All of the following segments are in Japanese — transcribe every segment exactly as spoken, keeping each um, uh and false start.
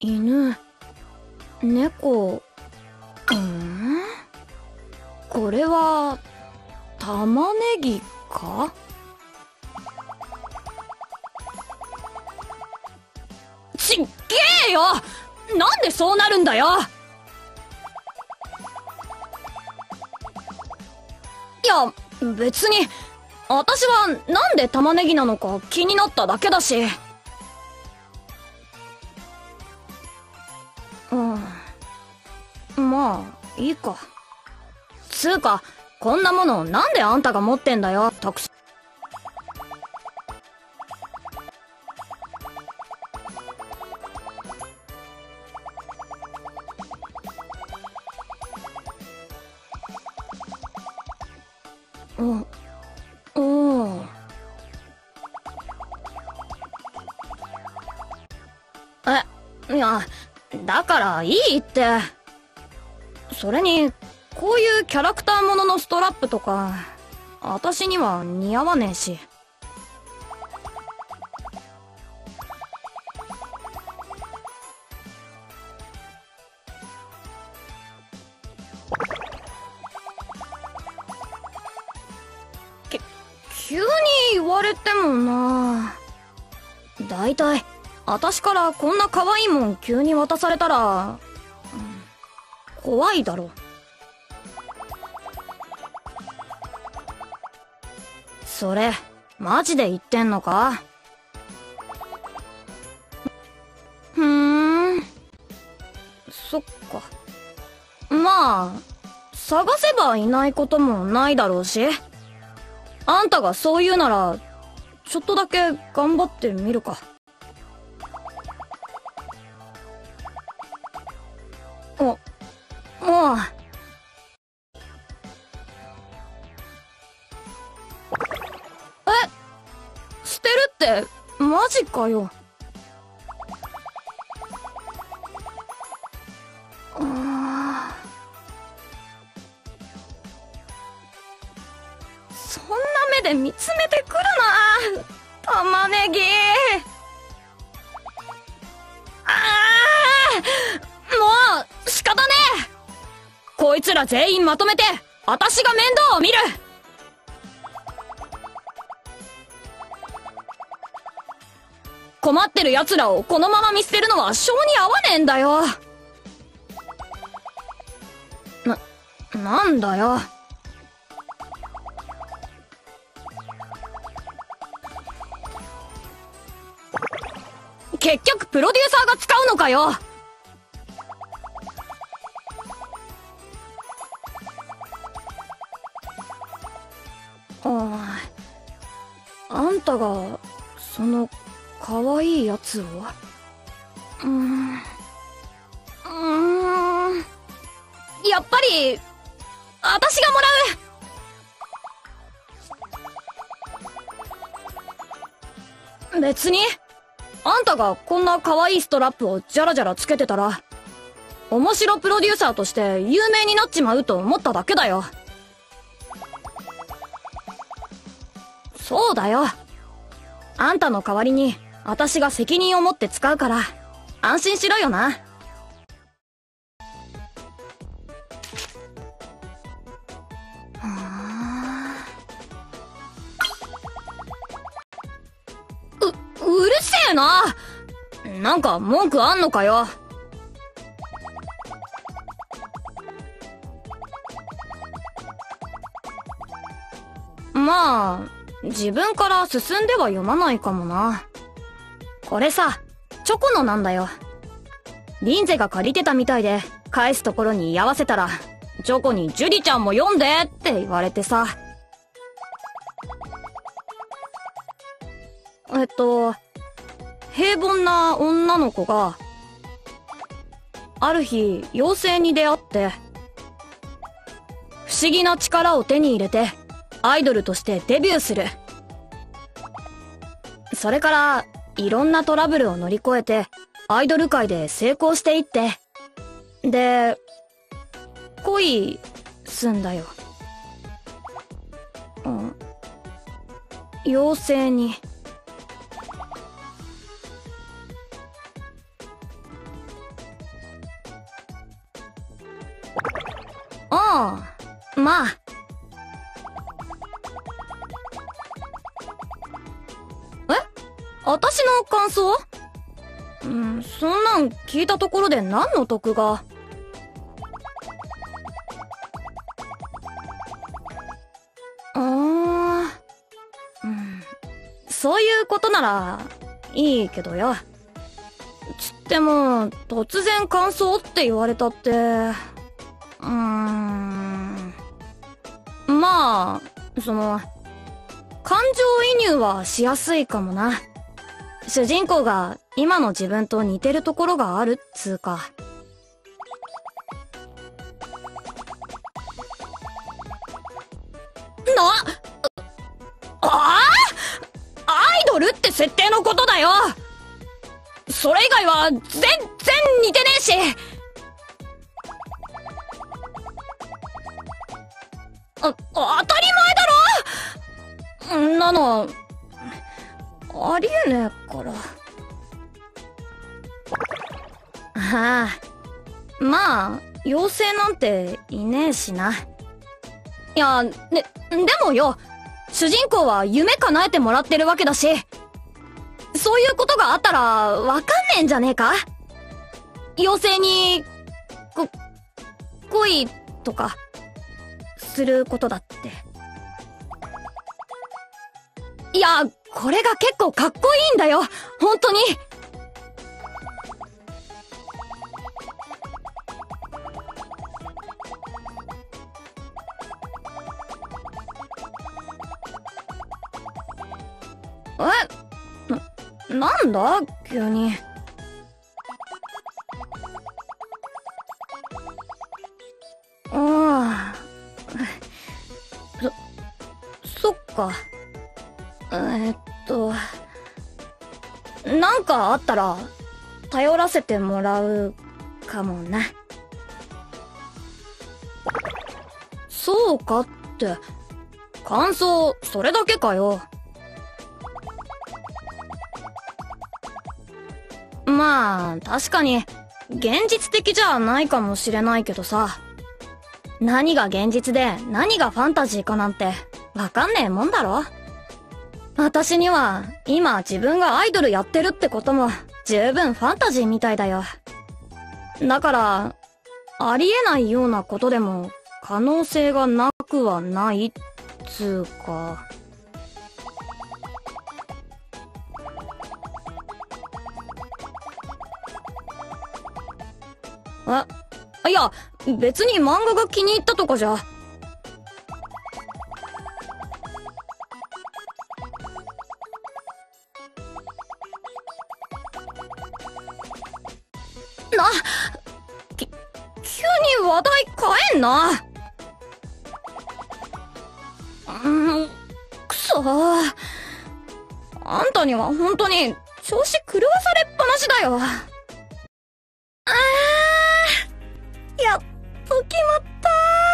犬、猫、うん？これは玉ねぎか？ちっげえよ！なんでそうなるんだよ！いや、別に私はなんで玉ねぎなのか気になっただけだし。うん、まあいいか。つうかこんなものなんであんたが持ってんだよ、たくさん。おおお。え、いや、だからいいって。それにこういうキャラクターもののストラップとか私には似合わねえし。け急に言われてもな。だいたい私からこんな可愛いもん急に渡されたら、うん、怖いだろ。それマジで言ってんのか？ふーん、そっか。まあ探せばいないこともないだろうし、あんたがそう言うならちょっとだけ頑張ってみるか。お、おう。え、捨てるってマジかよ。あ、そんな目で見つめてくるな、玉ねぎ。ああ、もう仕方ねえ。こいつら全員まとめて私が面倒を見る。困ってる奴らをこのまま見捨てるのは性に合わねえんだよ。な、なんだよ。結局プロデューサーが使うのかよ。ああ、あんたがその可愛いやつを？うーん、うーん、やっぱり私がもらう。別にあんたがこんな可愛いストラップをジャラジャラつけてたら面白プロデューサーとして有名になっちまうと思っただけだよ。そうだよ。あんたの代わりに私が責任を持って使うから安心しろよな。う、うるせえな。なんか文句あんのかよ。まあ自分から進んでは読まないかもな。これさ、チョコのなんだよ。リンゼが借りてたみたいで返すところに居合わせたらチョコにジュリちゃんも読んでって言われてさ。えっと平凡な女の子がある日妖精に出会って不思議な力を手に入れてアイドルとしてデビューする。それからいろんなトラブルを乗り越えてアイドル界で成功していって、で恋すんだよ。うん、妖精に。 あ、まあ。え？私の感想？うん、そんなん聞いたところで何の得が。あー、うん、そういうことならいいけどよ。つっても突然感想って言われたって、うーん、まあその感情移入はしやすいかもな。主人公が今の自分と似てるところがあるっつうか。な、ああ、アイドルって設定のことだよ。それ以外は全然似てねえし。あ、当たり前だろ。んなのありえねえから。はあ、まあ妖精なんていねえしな。いや、で、でもよ、主人公は夢叶えてもらってるわけだし、そういうことがあったらわかんねえんじゃねえか。妖精にこ恋とかすることだって。いや、これが結構かっこいいんだよ、本当に。え？な、なんだ急に。ああ、そ、そっか。えーっと、なんかあったら頼らせてもらうかもな。そうかって、感想それだけかよ。まあ確かに現実的じゃないかもしれないけどさ、何が現実で何がファンタジーかなんてわかんねえもんだろ。私には今自分がアイドルやってるってことも十分ファンタジーみたいだよ。だからありえないようなことでも可能性がなくはないっつうか。え、いや別に漫画が気に入ったとかじゃ。な、き、急に話題変えんな。うん、くそー。あんたには本当に調子狂わされっぱなしだよ。あー、やっと決まった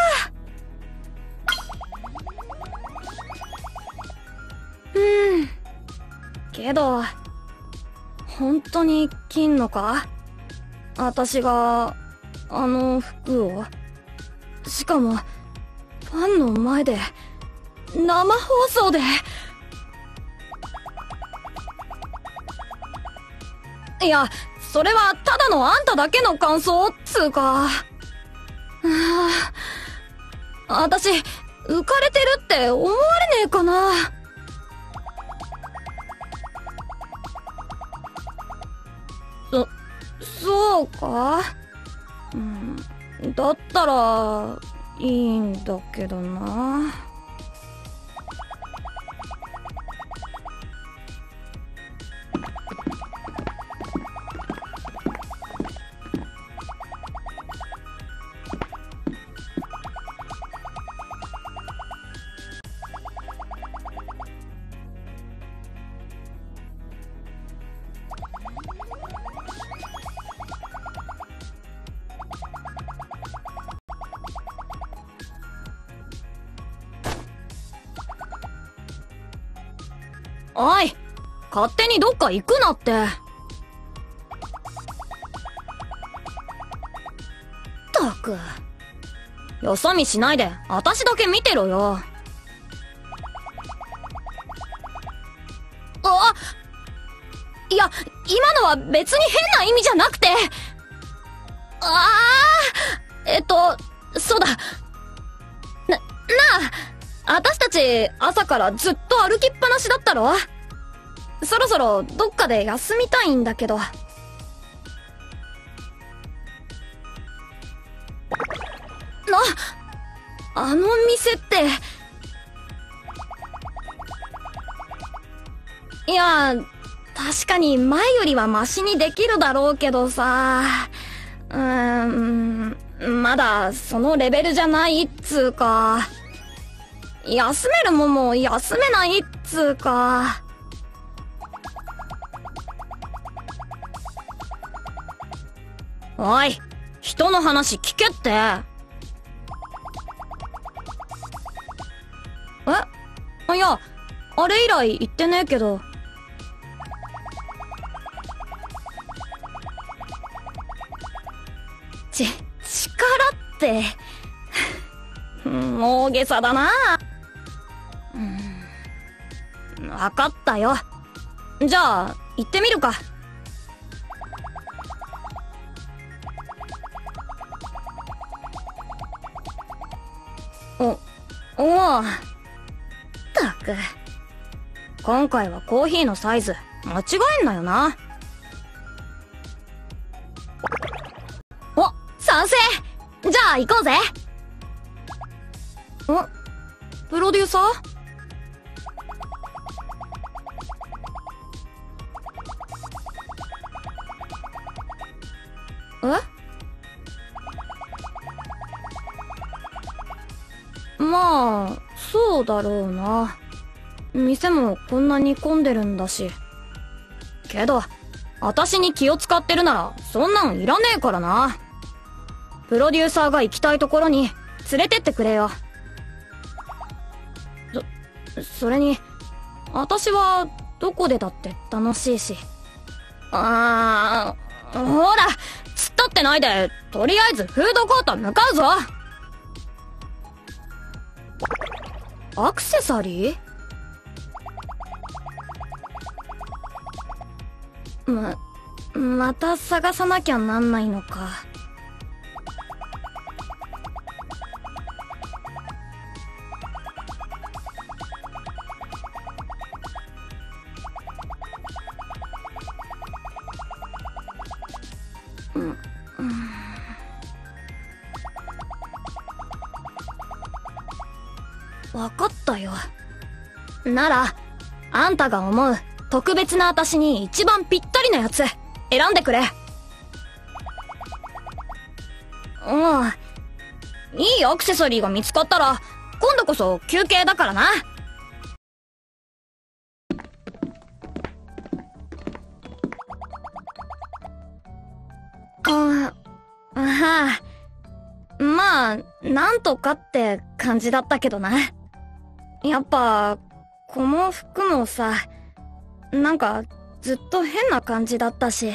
ー。うん。けど、本当に着んのか？私が、あの服を。しかも、ファンの前で、生放送で。いや、それはただのあんただけの感想っつうか。ああ、私、浮かれてるって思われねえかな。そ、そうか？うん、だったら、いいんだけどな。おい、勝手にどっか行くなって。ったく、 よそ見しないで私だけ見てろよ。あ、いや、今のは別に変な意味じゃなくて。ああ、えっと、そうだ。な、なあ、私たち朝からずっと歩きっぱなしだったろ。そろそろどっかで休みたいんだけど。な、あの店って。いや、確かに前よりはマシにできるだろうけどさ。うーん、まだそのレベルじゃないっつうか。休めるもんも休めないっつうか。おい、人の話聞けって。え？いや、あれ以来言ってねえけど。ち、力って、大げさだな。うん、わかったよ。じゃあ、行ってみるか。お、おう。ったく。今回はコーヒーのサイズ、間違えんなよな。お、賛成！じゃあ行こうぜ。お、プロデューサー？え？まあ、そうだろうな。店もこんなに混んでるんだし。けど、私に気を使ってるなら、そんなんいらねえからな。プロデューサーが行きたいところに連れてってくれよ。そ、それに、私はどこでだって楽しいし。あー、ほら、突っ立ってないで、とりあえずフードコート向かうぞ。アクセサリー？ま、また探さなきゃなんないのか。うん、うん。わかったよ。なら、あんたが思う特別な私に一番ぴったりなやつ、選んでくれ。うん。いいアクセサリーが見つかったら、今度こそ休憩だからな。うん、はあ。まあ、なんとかって感じだったけどな。やっぱ、この服もさ、なんか、ずっと変な感じだったし。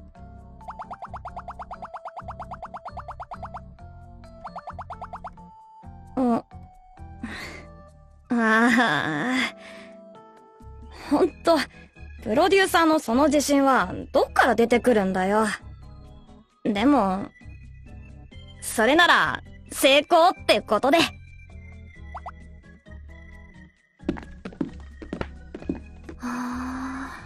お、ああ、ほんと、プロデューサーのその自信は、どっから出てくるんだよ。でも、それなら、成功ってことで。はあ。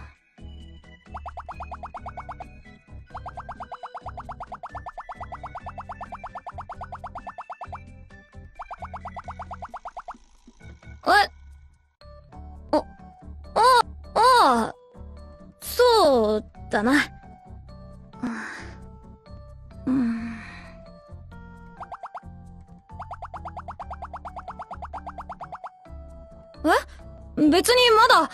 え？あ、あ、ああ、そうだな。うん。え？別にまだ。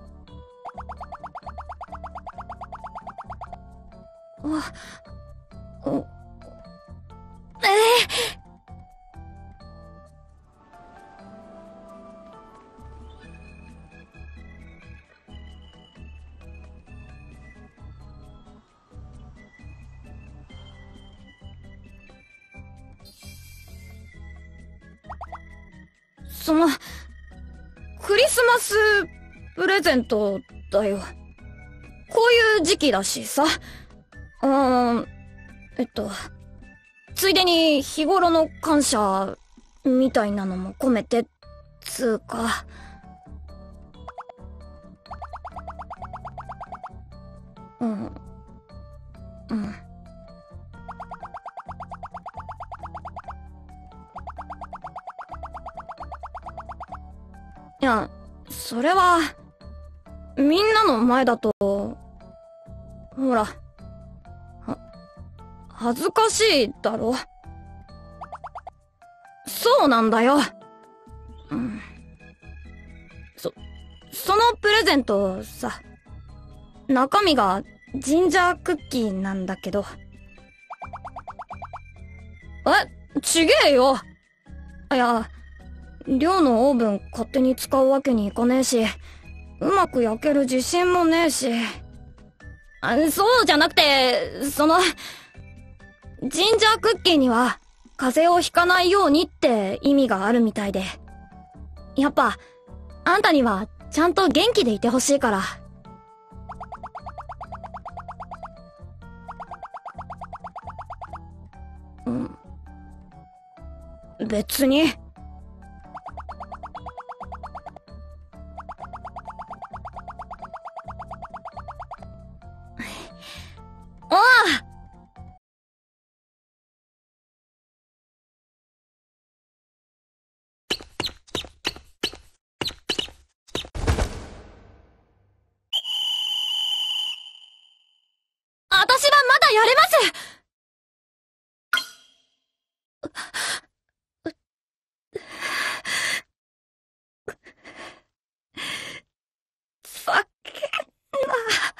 あ、お、ええ。 その、クリスマスプレゼントだよ。こういう時期だしさ。うーん、えっと、ついでに日頃の感謝みたいなのも込めて、つうか。うん。うん。いや、それは、みんなの前だと、ほら、は、恥ずかしいだろ。そうなんだよ。うん。そ、そのプレゼントさ、中身がジンジャークッキーなんだけど。え、ちげえよ。いや、寮のオーブン勝手に使うわけにいかねえし、うまく焼ける自信もねえし。あ、そうじゃなくて、その、ジンジャークッキーには、風邪をひかないようにって意味があるみたいで。やっぱ、あんたにはちゃんと元気でいてほしいから。うん。別に。ああ、私はまだやれます。ふざけんな。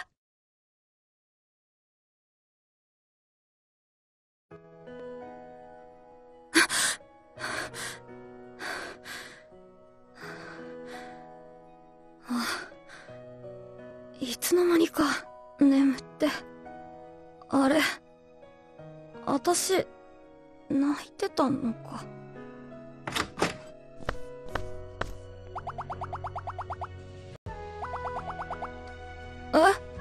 いつの間にか眠って。あれ、私、泣いてたのか。え？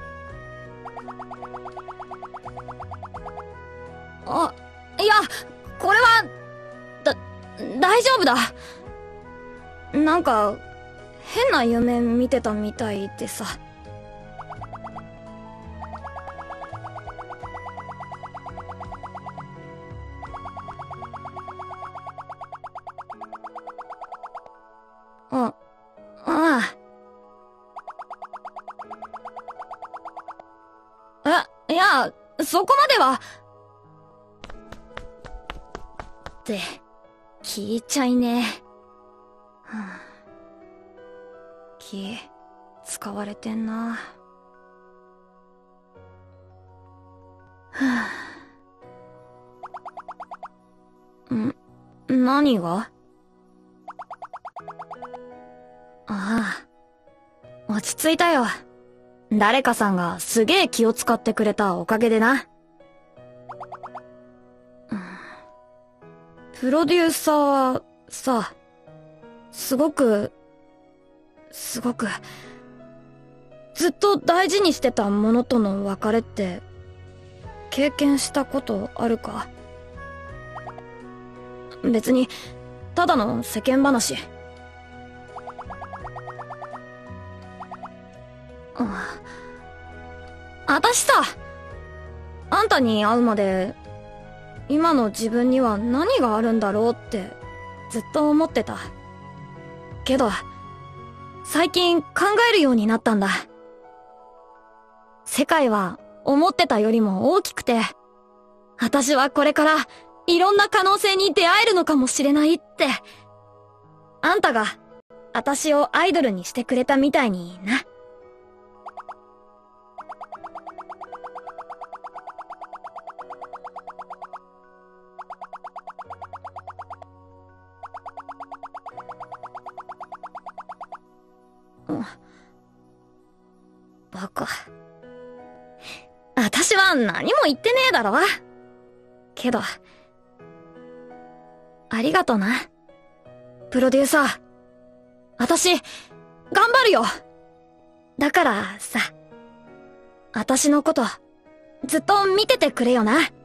あ、いや、これは、だ、大丈夫だ。なんか、変な夢見てたみたいでさ。あ、ああ。え、いや、そこまでは。って、聞いちゃいねえ。はあ、気、使われてんな。はあ、ん、何が？ああ、落ち着いたよ。誰かさんがすげえ気を使ってくれたおかげでな。うん、プロデューサーはさ、すごく、すごく、ずっと大事にしてたものとの別れって、経験したことあるか？別に、ただの世間話。あ、あたしさ、あんたに会うまで、今の自分には何があるんだろうってずっと思ってた。けど、最近考えるようになったんだ。世界は思ってたよりも大きくて、あたしはこれからいろんな可能性に出会えるのかもしれないって。あんたがあたしをアイドルにしてくれたみたいにな。バカ。あたしは何も言ってねえだろ。けど、ありがとな、プロデューサー。 私、頑張るよ。だからさ、私のこと、ずっと見ててくれよな。